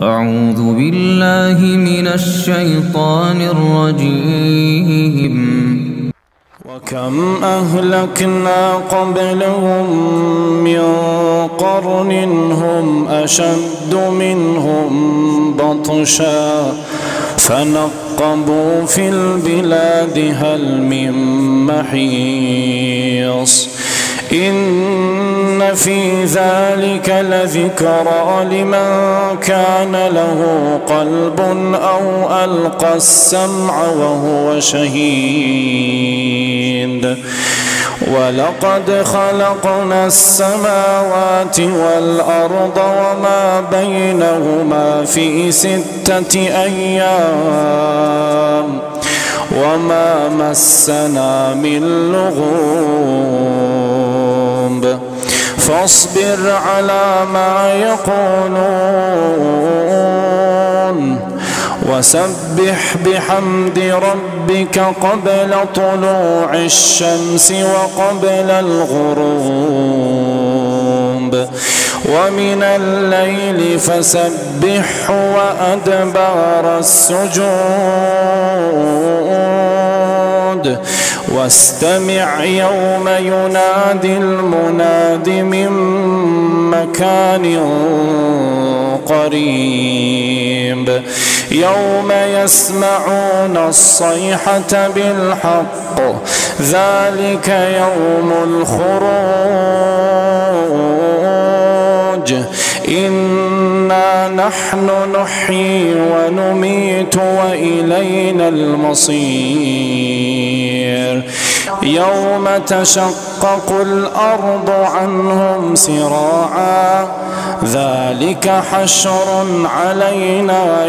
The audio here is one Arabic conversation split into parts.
أعوذ بالله من الشيطان الرجيم. وكم أهلكنا قبلهم من قرن هم أشد منهم بطشا فنقبوا في البلاد هل من محيص إن في ذلك لذكرى لمن كان له قلب أو ألقى السمع وهو شهيد. ولقد خلقنا السماوات والأرض وما بينهما في 6 أيام وما مسنا من لغوب فاصبر على ما يقولون وسبح بحمد ربك قبل طلوع الشمس وقبل الغروب ومن الليل فسبحه وأدبار السجود واستمع يوم ينادي المناد من مكان قريب يوم يسمعون الصيحة بالحق ذلك يوم الخروج إنا نحن نحيي ونميت وإلينا المصير يوم تشقق الأرض عنهم سراعا ذلك حشر علينا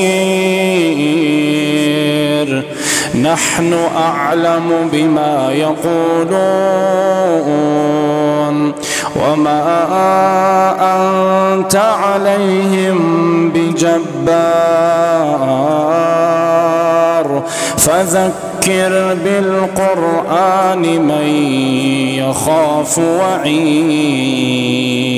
يسير نحن أعلم بما يقولون وما أنت عليهم بجبار فذكر بالقرآن من يخاف وعيد.